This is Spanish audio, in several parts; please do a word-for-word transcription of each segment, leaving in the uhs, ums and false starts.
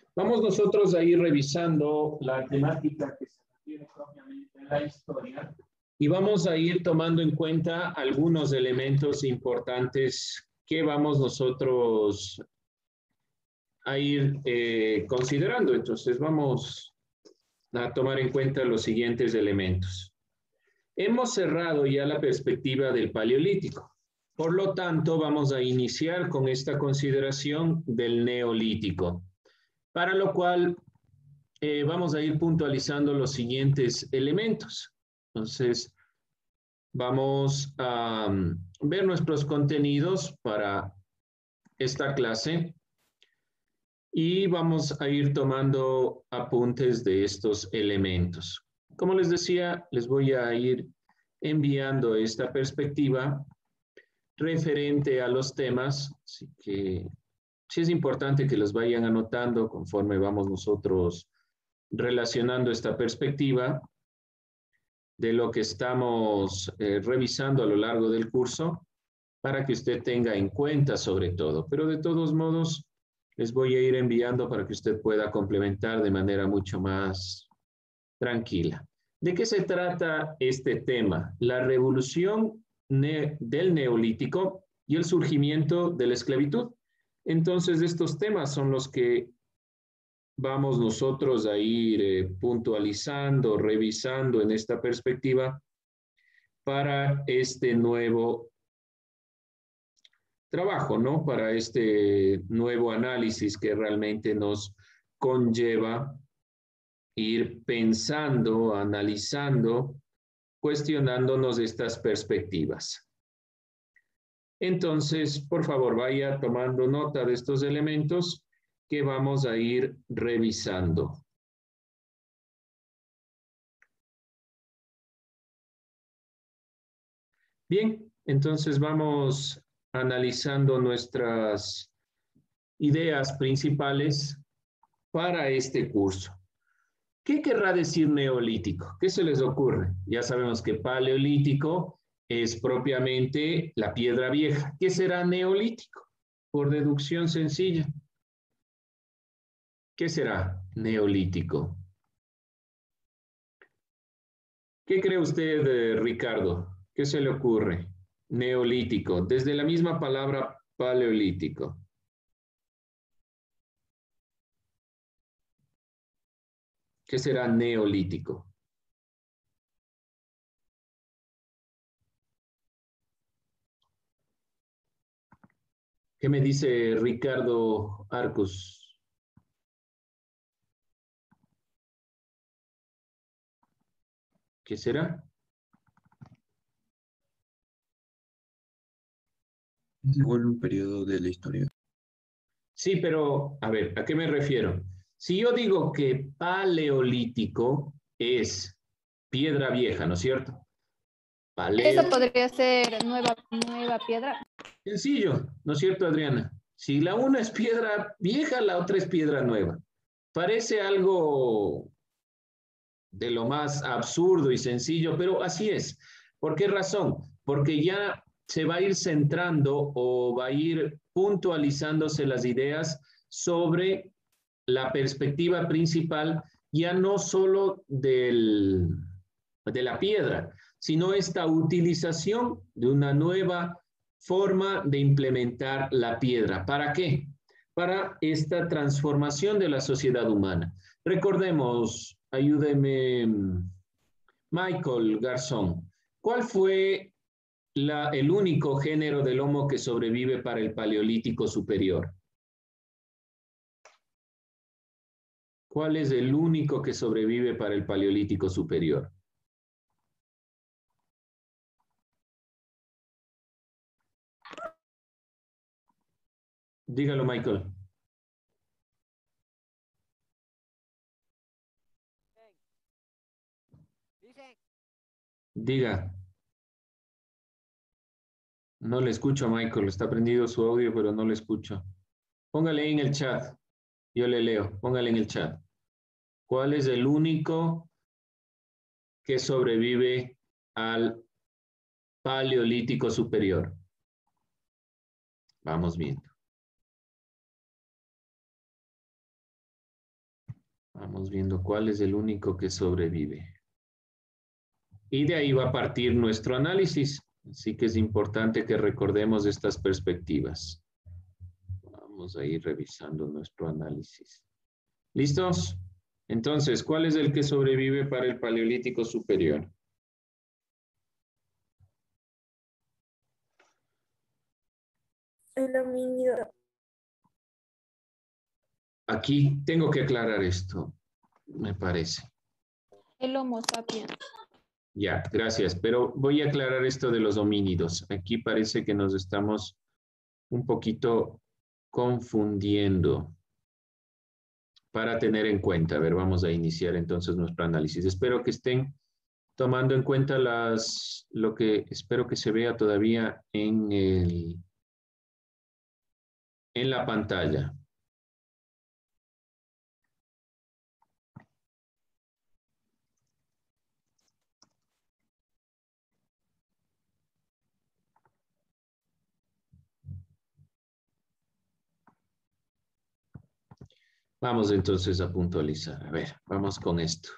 Vamos nosotros a ir revisando la temática que se refiere propiamente a la historia y vamos a ir tomando en cuenta algunos elementos importantes que vamos nosotros a ir eh, considerando. Entonces vamos a tomar en cuenta los siguientes elementos. Hemos cerrado ya la perspectiva del Paleolítico. Por lo tanto, vamos a iniciar con esta consideración del Neolítico, para lo cual eh, vamos a ir puntualizando los siguientes elementos. Entonces, vamos a um, ver nuestros contenidos para esta clase y vamos a ir tomando apuntes de estos elementos. Como les decía, les voy a ir enviando esta perspectiva referente a los temas, así que sí es importante que los vayan anotando conforme vamos nosotros relacionando esta perspectiva de lo que estamos eh, revisando a lo largo del curso para que usted tenga en cuenta sobre todo. Pero de todos modos, les voy a ir enviando para que usted pueda complementar de manera mucho más tranquila. ¿De qué se trata este tema? La revolución ne- del Neolítico y el surgimiento de la esclavitud. Entonces, estos temas son los que vamos nosotros a ir eh, puntualizando, revisando en esta perspectiva para este nuevo trabajo, ¿no? Para este nuevo análisis que realmente nos conlleva ir pensando, analizando, cuestionándonos estas perspectivas. Entonces, por favor, vaya tomando nota de estos elementos que vamos a ir revisando. Bien, entonces vamos analizando nuestras ideas principales para este curso. ¿Qué querrá decir neolítico? ¿Qué se les ocurre? Ya sabemos que paleolítico es propiamente la piedra vieja. ¿Qué será neolítico? Por deducción sencilla. ¿Qué será neolítico? ¿Qué cree usted, eh, Ricardo? ¿Qué se le ocurre? Neolítico, desde la misma palabra paleolítico. ¿Qué será neolítico? ¿Qué me dice Ricardo Arcos? ¿Qué será? Igual un periodo de la historia. Sí, pero a ver, ¿a qué me refiero? Si yo digo que paleolítico es piedra vieja, ¿no es cierto? Paleo. Eso podría ser nueva, nueva piedra. Sencillo, ¿no es cierto, Adriana? Si la una es piedra vieja, la otra es piedra nueva. Parece algo de lo más absurdo y sencillo, pero así es. ¿Por qué razón? Porque ya se va a ir centrando o va a ir puntualizándose las ideas sobre la perspectiva principal, ya no solo del, de la piedra, sino esta utilización de una nueva forma de implementar la piedra. ¿Para qué? Para esta transformación de la sociedad humana. Recordemos, ayúdeme, Michael Garzón, ¿cuál fue la, el único género del Homo que sobrevive para el Paleolítico superior? ¿Cuál es el único que sobrevive para el Paleolítico superior? Dígalo, Michael. Diga. No le escucho a Michael. Está prendido su audio, pero no le escucho. Póngale ahí en el chat. Yo le leo. Póngale en el chat. ¿Cuál es el único que sobrevive al Paleolítico superior? Vamos viendo. Vamos viendo cuál es el único que sobrevive. Y de ahí va a partir nuestro análisis. Así que es importante que recordemos estas perspectivas. Vamos a ir revisando nuestro análisis. ¿Listos? Entonces, ¿cuál es el que sobrevive para el Paleolítico Superior? El homínido. Aquí tengo que aclarar esto, me parece. El Homo sapiens. Ya, gracias. Pero voy a aclarar esto de los homínidos. Aquí parece que nos estamos un poquito confundiendo. Para tener en cuenta, a ver, vamos a iniciar entonces nuestro análisis. Espero que estén tomando en cuenta las, lo que espero que se vea todavía en, el, en la pantalla. Vamos entonces a puntualizar. A ver, vamos con esto.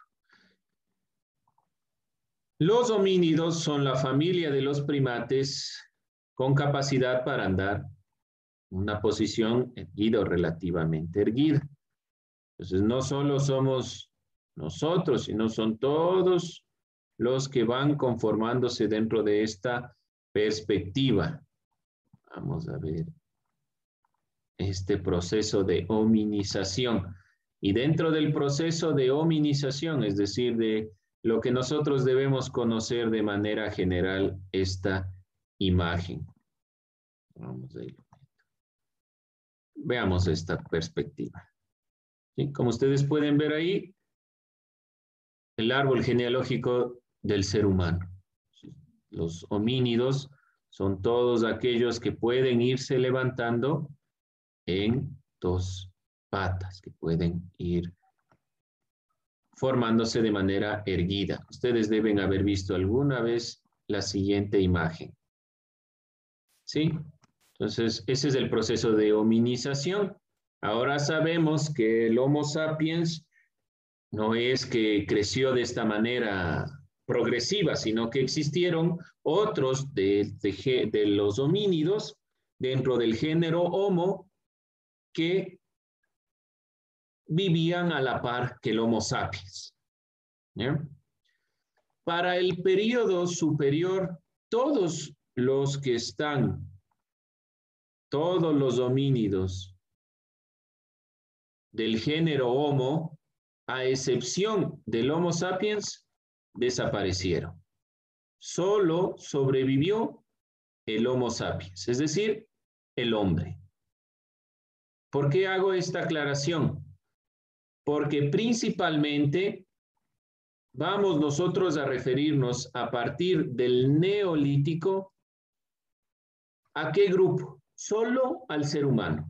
Los homínidos son la familia de los primates con capacidad para andar en una posición erguida o relativamente erguida. Entonces, no solo somos nosotros, sino son todos los que van conformándose dentro de esta perspectiva. Vamos a ver este proceso de hominización. Y dentro del proceso de hominización, es decir, de lo que nosotros debemos conocer de manera general, esta imagen. Vamos a ir. Veamos esta perspectiva. ¿Sí? Como ustedes pueden ver ahí, el árbol genealógico del ser humano. Los homínidos son todos aquellos que pueden irse levantando en dos patas, que pueden ir formándose de manera erguida. Ustedes deben haber visto alguna vez la siguiente imagen. ¿Sí? Entonces, ese es el proceso de hominización. Ahora sabemos que el Homo sapiens no es que creció de esta manera progresiva, sino que existieron otros de, de, de los homínidos dentro del género Homo que vivían a la par que el Homo sapiens. ¿Ya? Para el periodo superior, todos los que están, todos los homínidos del género Homo, a excepción del Homo sapiens, desaparecieron. Solo sobrevivió el Homo sapiens, es decir, el hombre. ¿Por qué hago esta aclaración? Porque principalmente vamos nosotros a referirnos a partir del Neolítico, ¿a qué grupo? Solo al ser humano.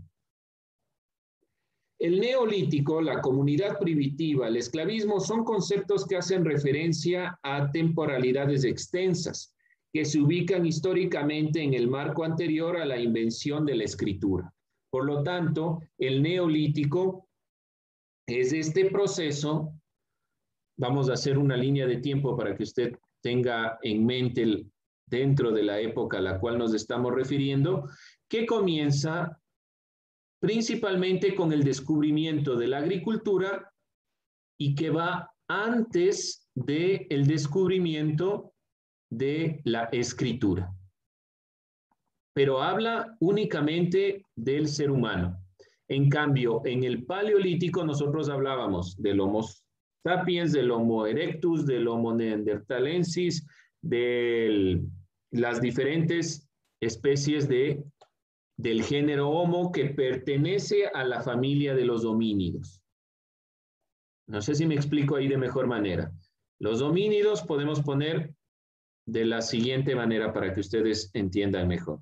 El Neolítico, la comunidad primitiva, el esclavismo son conceptos que hacen referencia a temporalidades extensas, que se ubican históricamente en el marco anterior a la invención de la escritura. Por lo tanto, el Neolítico es este proceso. Vamos a hacer una línea de tiempo para que usted tenga en mente el, dentro de la época a la cual nos estamos refiriendo, que comienza principalmente con el descubrimiento de la agricultura y que va antes del descubrimiento de la escritura. Pero habla únicamente del ser humano. En cambio, en el Paleolítico nosotros hablábamos del Homo sapiens, del Homo erectus, del Homo neanderthalensis, de las diferentes especies de, del género Homo que pertenece a la familia de los homínidos. No sé si me explico ahí de mejor manera. Los homínidos podemos poner de la siguiente manera para que ustedes entiendan mejor.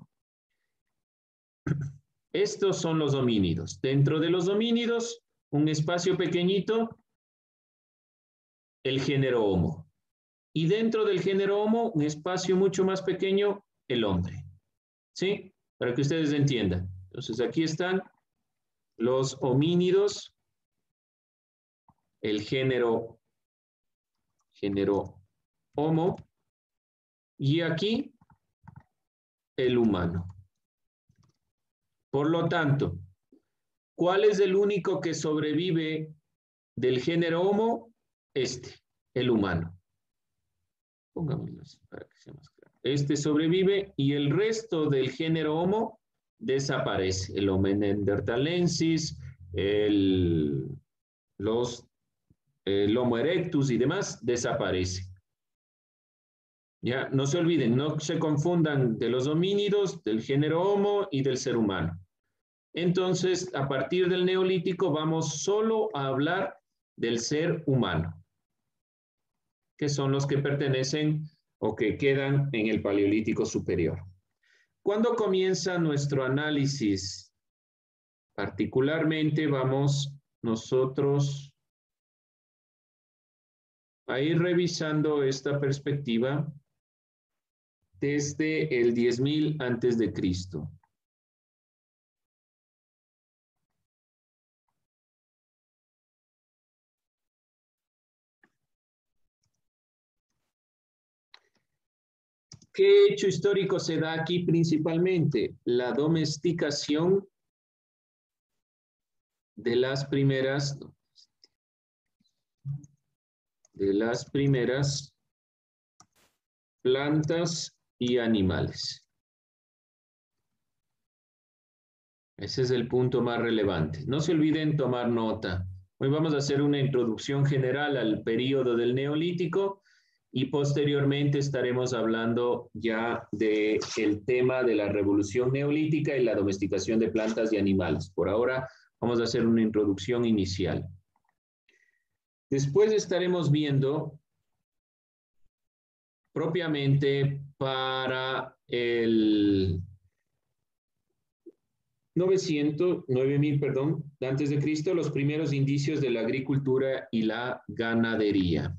Estos son los homínidos. Dentro de los homínidos, un espacio pequeñito, el género Homo. Y dentro del género Homo, un espacio mucho más pequeño, el hombre. ¿Sí? Para que ustedes entiendan. Entonces, aquí están los homínidos el género, género Homo, y aquí el humano. Por lo tanto, ¿cuál es el único que sobrevive del género Homo? Este, el humano. Pongámoslo así para que sea más claro. Este sobrevive y el resto del género Homo desaparece. El Homo neanderthalensis, el, los, el Homo erectus y demás desaparece. Ya, no se olviden, no se confundan de los homínidos, del género Homo y del ser humano. Entonces, a partir del Neolítico vamos solo a hablar del ser humano, que son los que pertenecen o que quedan en el Paleolítico superior. ¿Cuándo comienza nuestro análisis? Particularmente vamos nosotros a ir revisando esta perspectiva desde el diez mil antes de Cristo. ¿Qué hecho histórico se da aquí principalmente? La domesticación de las primeras, de las primeras plantas y animales. Ese es el punto más relevante. No se olviden tomar nota. Hoy vamos a hacer una introducción general al periodo del Neolítico y posteriormente estaremos hablando ya del tema de la revolución neolítica y la domesticación de plantas y animales. Por ahora vamos a hacer una introducción inicial. Después estaremos viendo propiamente para el novecientos, nueve mil, perdón, antes de Cristo, los primeros indicios de la agricultura y la ganadería.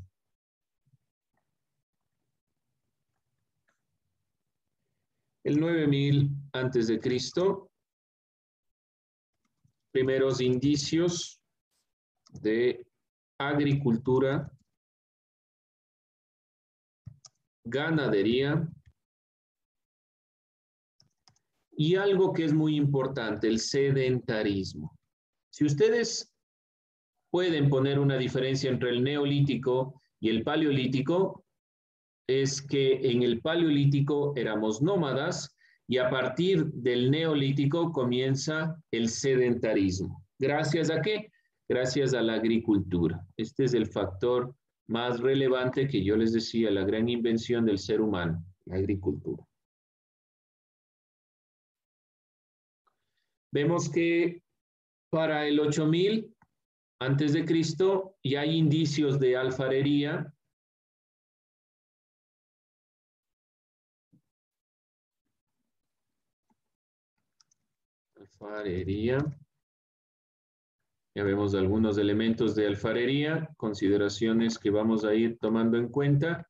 El nueve mil antes de Cristo, primeros indicios de agricultura, ganadería y algo que es muy importante, el sedentarismo. Si ustedes pueden poner una diferencia entre el neolítico y el paleolítico, es que en el paleolítico éramos nómadas y a partir del neolítico comienza el sedentarismo. ¿Gracias a qué? Gracias a la agricultura. Este es el factor más relevante que yo les decía, la gran invención del ser humano, la agricultura. Vemos que para el ocho mil antes de Cristo ya hay indicios de alfarería. Alfarería. Ya vemos algunos elementos de alfarería, consideraciones que vamos a ir tomando en cuenta.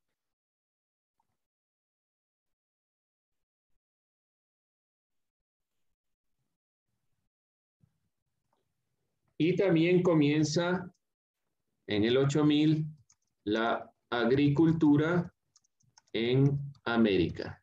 Y también comienza en el ocho mil la agricultura en América.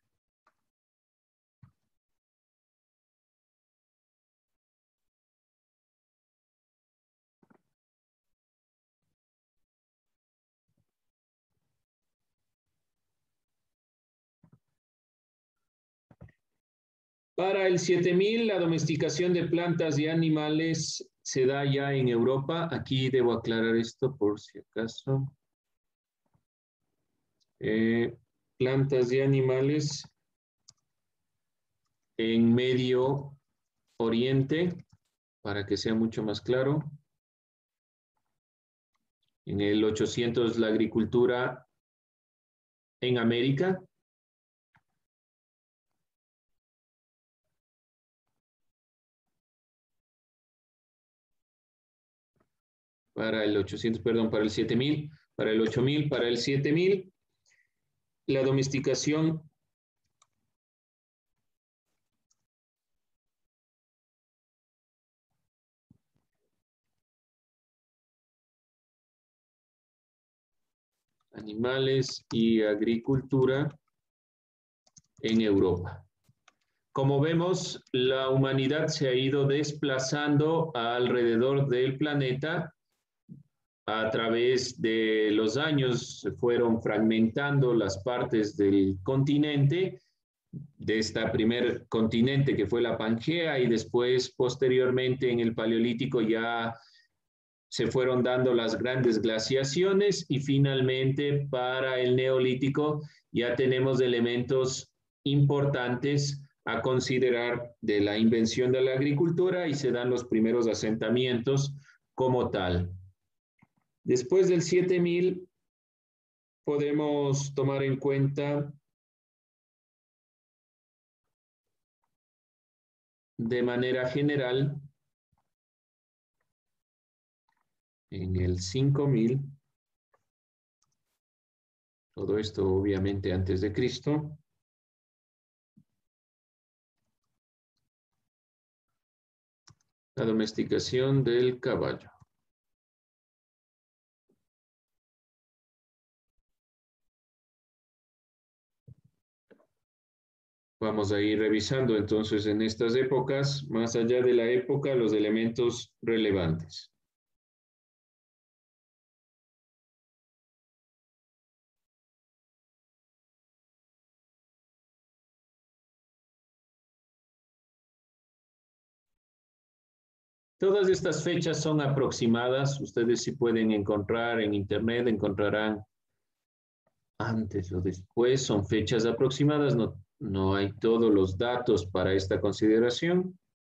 Para el siete mil, la domesticación de plantas y animales se da ya en Europa. Aquí debo aclarar esto por si acaso. Eh, plantas y animales en Medio Oriente, para que sea mucho más claro. En el ochocientos, la agricultura en América. Para el ochocientos, perdón, para el siete mil, para el ocho mil, para el siete mil, la domesticación animales y agricultura en Europa. Como vemos, la humanidad se ha ido desplazando alrededor del planeta. A través de los años se fueron fragmentando las partes del continente, de este primer continente que fue la Pangea, y después, posteriormente, en el Paleolítico ya se fueron dando las grandes glaciaciones, y finalmente para el Neolítico ya tenemos elementos importantes a considerar de la invención de la agricultura y se dan los primeros asentamientos como tal. Después del siete mil podemos tomar en cuenta de manera general en el cinco mil, todo esto obviamente antes de Cristo, la domesticación del caballo. Vamos a ir revisando entonces en estas épocas, más allá de la época, los elementos relevantes. Todas estas fechas son aproximadas. Ustedes sí pueden encontrar en internet, encontrarán antes o después, son fechas aproximadas, no, no hay todos los datos para esta consideración.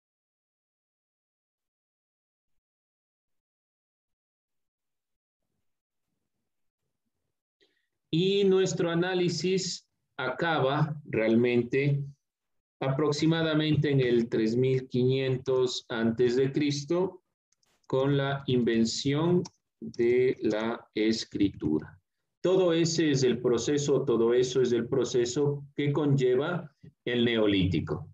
Y nuestro análisis acaba realmente aproximadamente en el tres mil quinientos antes de Cristo con la invención de la escritura. Todo ese es el proceso, todo eso es el proceso que conlleva el Neolítico.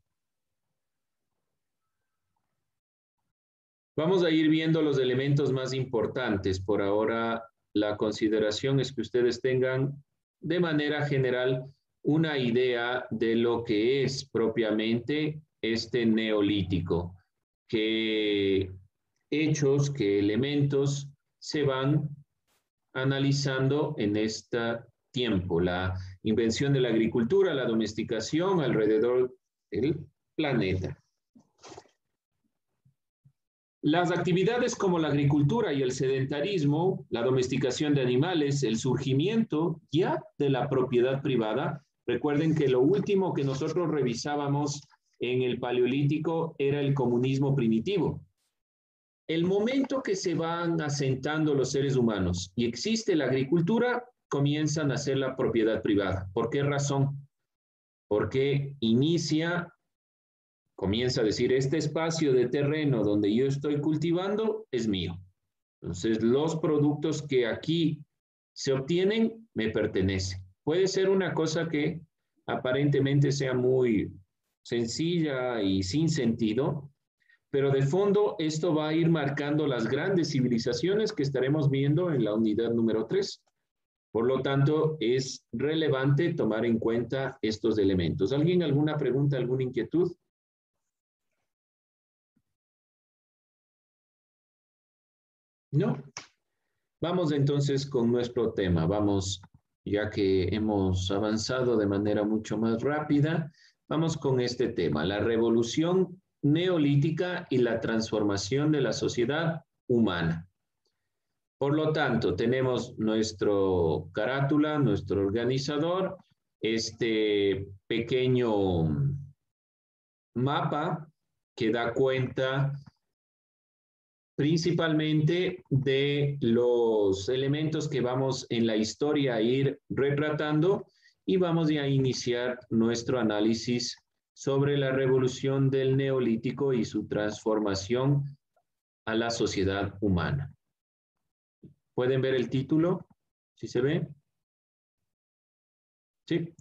Vamos a ir viendo los elementos más importantes. Por ahora, la consideración es que ustedes tengan de manera general una idea de lo que es propiamente este Neolítico, qué hechos, qué elementos se van analizando en este tiempo, la invención de la agricultura, la domesticación alrededor del planeta. Las actividades como la agricultura y el sedentarismo, la domesticación de animales, el surgimiento ya de la propiedad privada. Recuerden que lo último que nosotros revisábamos en el Paleolítico era el comunismo primitivo. El momento que se van asentando los seres humanos y existe la agricultura, comienzan a ser la propiedad privada. ¿Por qué razón? Porque inicia, comienza a decir, este espacio de terreno donde yo estoy cultivando es mío. Entonces, los productos que aquí se obtienen me pertenecen. Puede ser una cosa que aparentemente sea muy sencilla y sin sentido, pero de fondo esto va a ir marcando las grandes civilizaciones que estaremos viendo en la unidad número tres. Por lo tanto, es relevante tomar en cuenta estos elementos. ¿Alguien alguna pregunta, alguna inquietud? ¿No? Vamos entonces con nuestro tema. Vamos, ya que hemos avanzado de manera mucho más rápida, vamos con este tema, la revolución neolítica y la transformación de la sociedad humana. Por lo tanto, tenemos nuestro carátula, nuestro organizador, este pequeño mapa que da cuenta principalmente de los elementos que vamos en la historia a ir retratando y vamos a iniciar nuestro análisis sobre la revolución del Neolítico y su transformación a la sociedad humana. ¿Pueden ver el título? ¿Sí se ve? Sí.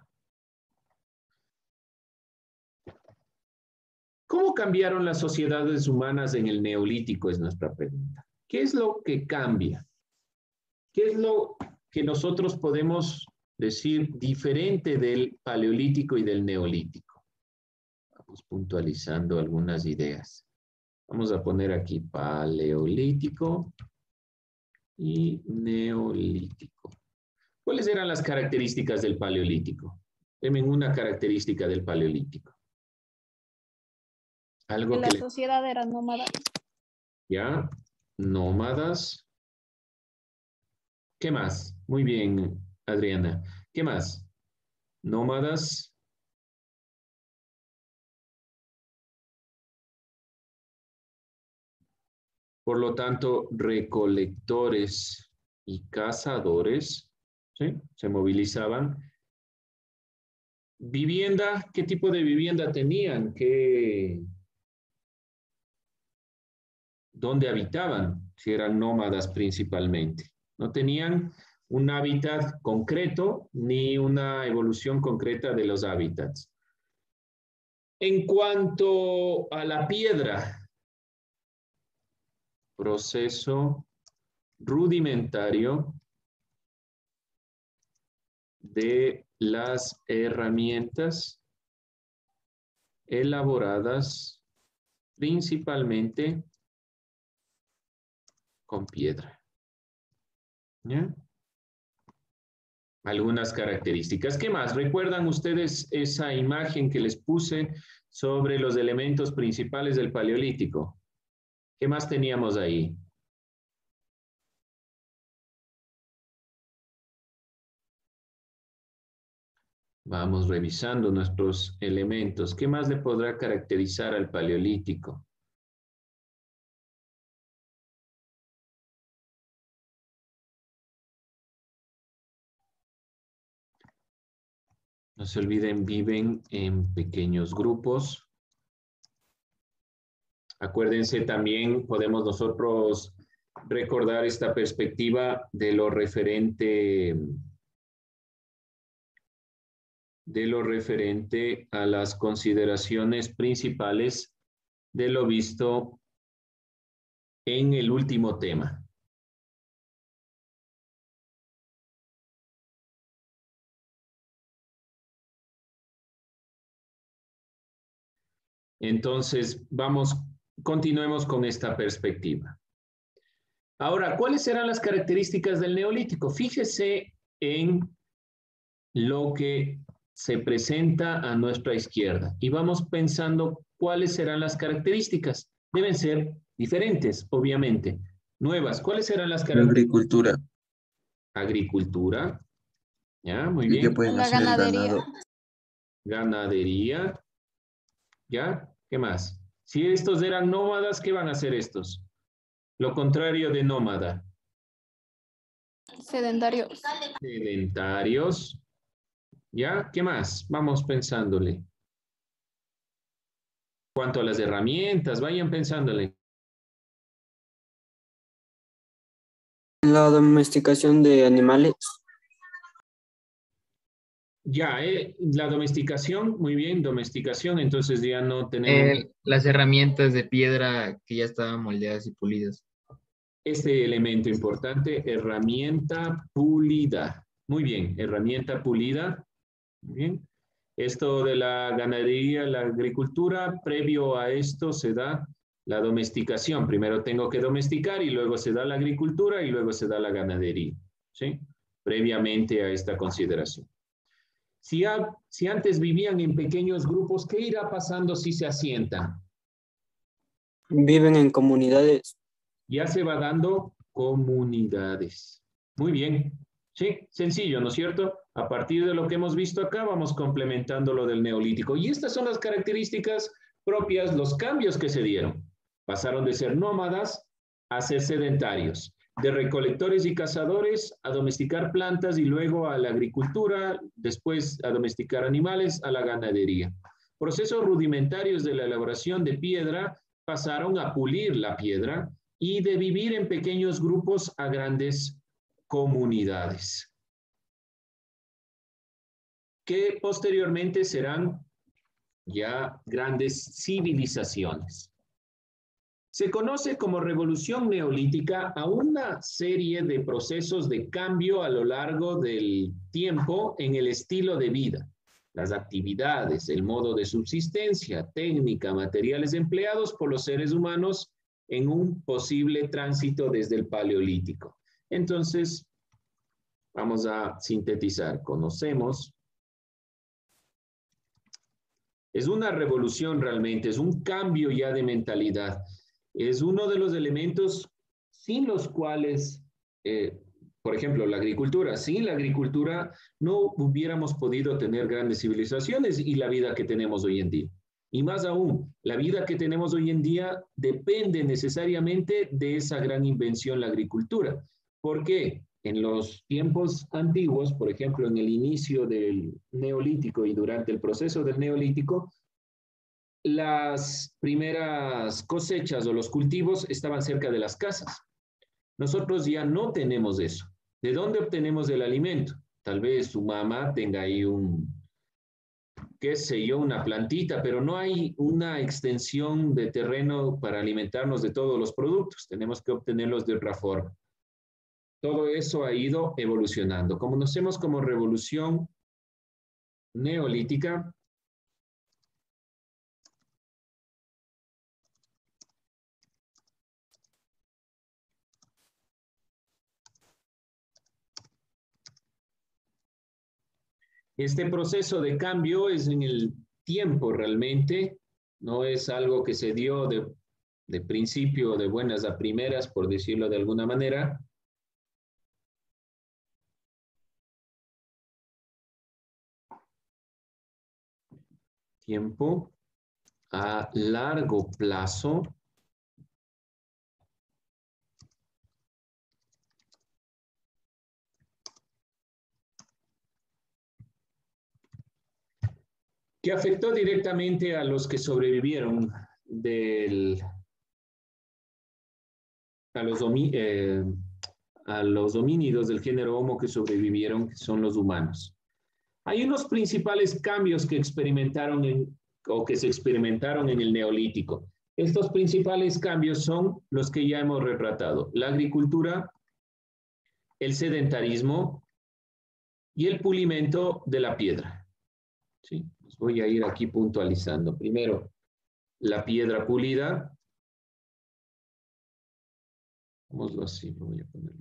¿Cómo cambiaron las sociedades humanas en el Neolítico? Es nuestra pregunta. ¿Qué es lo que cambia? ¿Qué es lo que nosotros podemos decir diferente del paleolítico y del neolítico? Vamos puntualizando algunas ideas. Vamos a poner aquí paleolítico y neolítico. ¿Cuáles eran las características del paleolítico? Deme una característica del paleolítico. Algo Que que la le... sociedad era nómada. Ya, nómadas. ¿Qué más? Muy bien, Adriana. ¿Qué más? Nómadas. Por lo tanto, recolectores y cazadores, ¿sí? Se movilizaban. Vivienda, ¿qué tipo de vivienda tenían? ¿Qué... ¿Dónde habitaban? Si eran nómadas principalmente. No tenían un hábitat concreto ni una evolución concreta de los hábitats. En cuanto a la piedra, proceso rudimentario de las herramientas elaboradas principalmente con piedra. ¿Ya? Algunas características. ¿Qué más? ¿Recuerdan ustedes esa imagen que les puse sobre los elementos principales del Paleolítico? ¿Qué más teníamos ahí? Vamos revisando nuestros elementos. ¿Qué más le podrá caracterizar al Paleolítico? No se olviden, viven en pequeños grupos. Acuérdense también, podemos nosotros recordar esta perspectiva de lo referente, de lo referente a las consideraciones principales de lo visto en el último tema. Entonces, vamos, continuemos con esta perspectiva. Ahora, ¿cuáles serán las características del Neolítico? Fíjese en lo que se presenta a nuestra izquierda y vamos pensando cuáles serán las características. Deben ser diferentes, obviamente. Nuevas. ¿Cuáles serán las La características? agricultura. Agricultura. Ya, muy ¿Y qué bien. pueden La hacer el ganadería. ganado? Ganadería. ¿Ya? ¿Qué más? Si estos eran nómadas, ¿qué van a hacer estos? Lo contrario de nómada. Sedentarios. Sedentarios. ¿Ya? ¿Qué más? Vamos pensándole. Cuanto a las herramientas, vayan pensándole. La domesticación de animales. Ya, eh, la domesticación, muy bien, domesticación, entonces ya no tenemos Eh, las herramientas de piedra que ya estaban moldeadas y pulidas. este elemento importante, herramienta pulida. Muy bien, herramienta pulida. Muy bien. Esto de la ganadería, la agricultura, previo a esto se da la domesticación. Primero tengo que domesticar y luego se da la agricultura y luego se da la ganadería, ¿sí? Previamente a esta consideración. Si, a, si antes vivían en pequeños grupos, ¿qué irá pasando si se asientan? Viven en comunidades. Ya se va dando comunidades. Muy bien. Sí, sencillo, ¿no es cierto? A partir de lo que hemos visto acá, vamos complementando lo del neolítico. Y estas son las características propias, los cambios que se dieron. Pasaron de ser nómadas a ser sedentarios, de recolectores y cazadores a domesticar plantas y luego a la agricultura, después a domesticar animales, a la ganadería. Procesos rudimentarios de la elaboración de piedra pasaron a pulir la piedra y de vivir en pequeños grupos a grandes comunidades, que posteriormente serán ya grandes civilizaciones. Se conoce como revolución neolítica a una serie de procesos de cambio a lo largo del tiempo en el estilo de vida, las actividades, el modo de subsistencia, técnica, materiales empleados por los seres humanos en un posible tránsito desde el Paleolítico. Entonces, vamos a sintetizar. Conocemos. Es una revolución realmente, es un cambio ya de mentalidad. Es uno de los elementos sin los cuales, eh, por ejemplo, la agricultura, sin la agricultura no hubiéramos podido tener grandes civilizaciones y la vida que tenemos hoy en día. Y más aún, la vida que tenemos hoy en día depende necesariamente de esa gran invención, la agricultura. ¿Por qué? En los tiempos antiguos, por ejemplo, en el inicio del Neolítico y durante el proceso del Neolítico, las primeras cosechas o los cultivos estaban cerca de las casas. Nosotros ya no tenemos eso. ¿De dónde obtenemos el alimento? Tal vez su mamá tenga ahí un, qué sé yo, una plantita, pero no hay una extensión de terreno para alimentarnos de todos los productos. Tenemos que obtenerlos de otra forma. Todo eso ha ido evolucionando. Como conocemos como revolución neolítica, este proceso de cambio es en el tiempo realmente, no es algo que se dio de, de principio, de buenas a primeras, por decirlo de alguna manera. Tiempo a largo plazo. Que afectó directamente a los que sobrevivieron del, a, los domi, eh, a los homínidos del género Homo que sobrevivieron, que son los humanos. Hay unos principales cambios que experimentaron en, o que se experimentaron en el Neolítico. Estos principales cambios son los que ya hemos retratado: la agricultura, el sedentarismo y el pulimento de la piedra. ¿Sí? Voy a ir aquí puntualizando. Primero, la piedra pulida. Vámonos así, voy a ponerlo.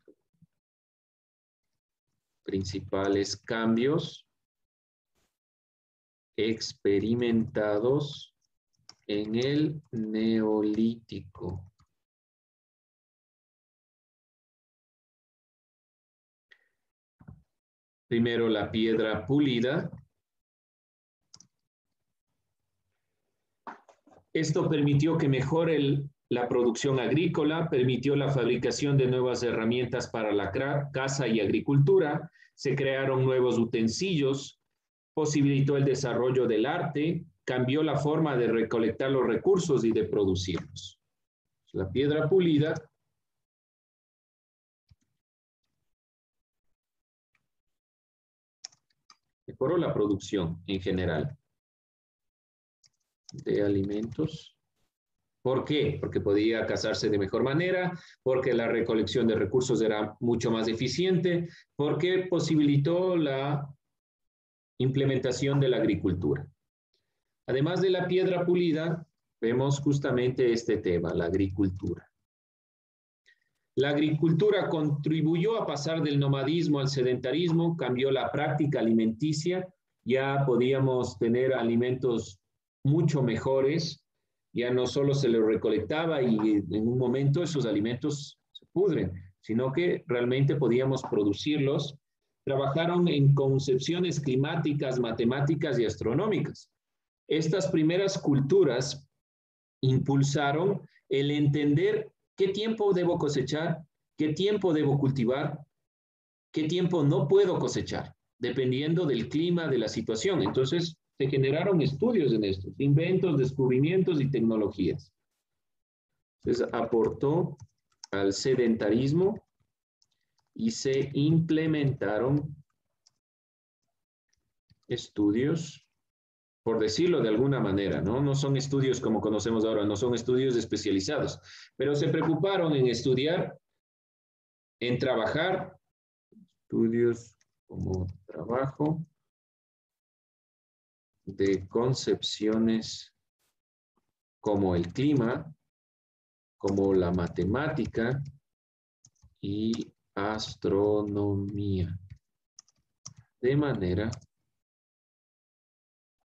Principales cambios experimentados en el Neolítico. Primero, la piedra pulida. Esto permitió que mejore el, la producción agrícola, permitió la fabricación de nuevas herramientas para la caza y agricultura, se crearon nuevos utensilios, posibilitó el desarrollo del arte, cambió la forma de recolectar los recursos y de producirlos. La piedra pulida mejoró la producción en general de alimentos. ¿Por qué? Porque podía cazarse de mejor manera, porque la recolección de recursos era mucho más eficiente, porque posibilitó la implementación de la agricultura. Además de la piedra pulida, vemos justamente este tema, la agricultura. La agricultura contribuyó a pasar del nomadismo al sedentarismo, cambió la práctica alimenticia, ya podíamos tener alimentos mucho mejores, ya no solo se les recolectaba y en un momento esos alimentos se pudren, sino que realmente podíamos producirlos. Trabajaron en concepciones climáticas, matemáticas y astronómicas. Estas primeras culturas impulsaron el entender qué tiempo debo cosechar, qué tiempo debo cultivar, qué tiempo no puedo cosechar, dependiendo del clima, de la situación. Entonces, se generaron estudios en esto, inventos, descubrimientos y tecnologías. Entonces, aportó al sedentarismo y se implementaron estudios por decirlo de alguna manera, ¿no? No son estudios como conocemos ahora, no son estudios especializados, pero se preocuparon en estudiar, en trabajar, estudios como trabajo de concepciones como el clima, como la matemática y astronomía. De manera